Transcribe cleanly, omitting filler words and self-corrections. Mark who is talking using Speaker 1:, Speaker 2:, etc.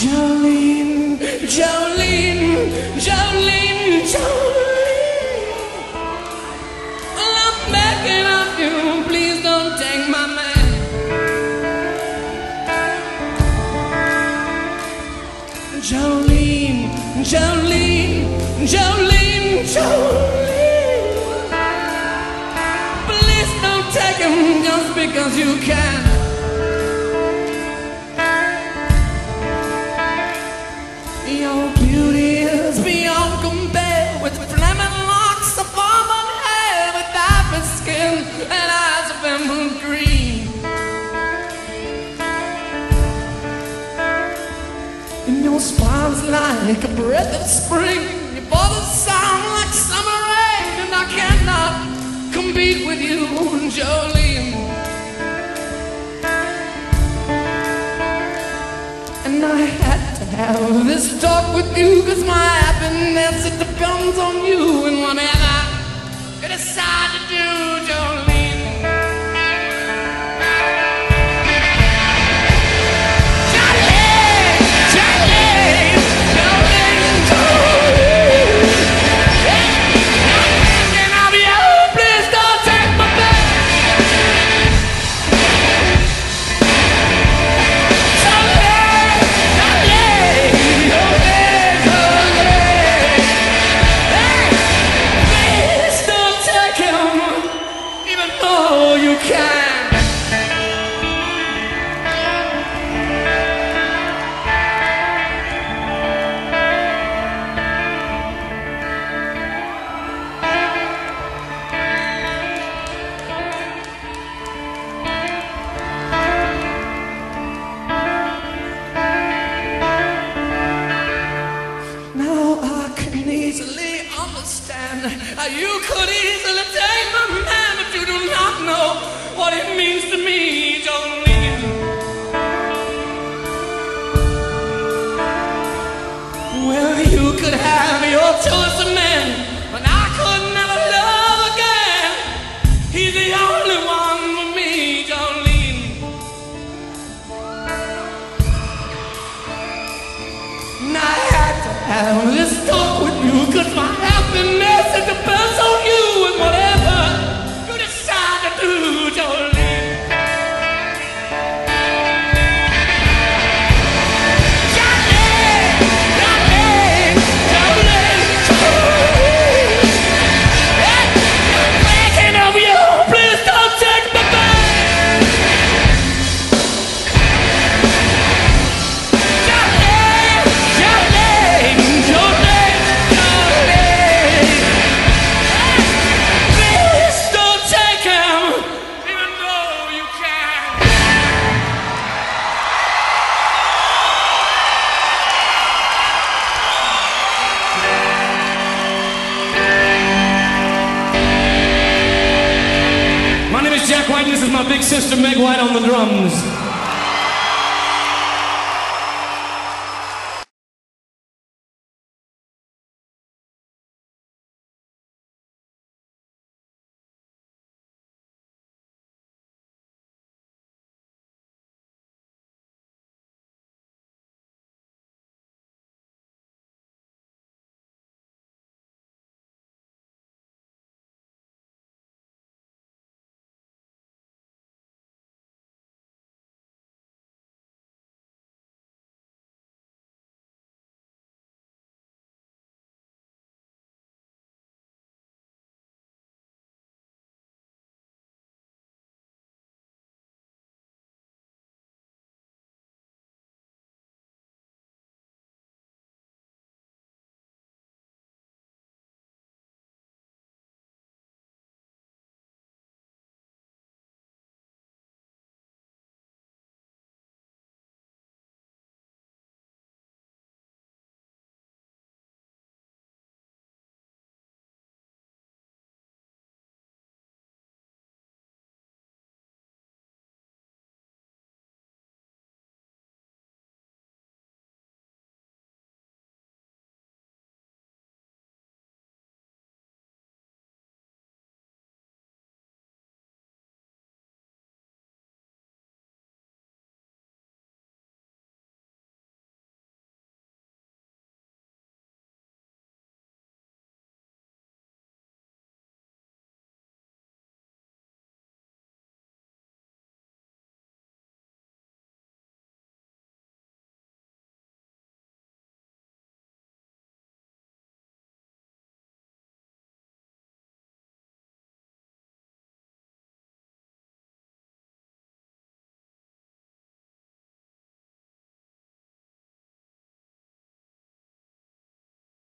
Speaker 1: Jolene, Jolene, Jolene, Jolene. Well, I'm begging of you, please don't take my man. Jolene, Jolene, Jolene, Jolene. Please don't take him just because you can. Your beauty is beyond compare, with flaming locks of auburn hair, with ivory skin and eyes of emerald green. And your smile's like a breath of spring, your voice sound like summer rain, and I cannot compete with you, Jolene. And I had to have this talk with you, 'cause my happiness, it depends on you, and whatever you decide to do, Jolene. Jolene, Jolene, Jolene, Jolene. I'm thinking of you, please don't take my back. You could easily take my man, but you do not know what it means to me, Jolene. Well, you could have your choice of men, but I could never love again. He's the only one for me, Jolene. And I had to have this talk with you, 'cause my happiness, it depends on you, and whatever you decide to do, Jolene. Jolene, Jolene, Jolene, Jolene. Hey, I'm begging of you, please don't take me back. Jolene, Jolene, Jolene, Jolene. Please don't take him, even though you can. My name is Jack White, and this is my big sister Meg White on the drums.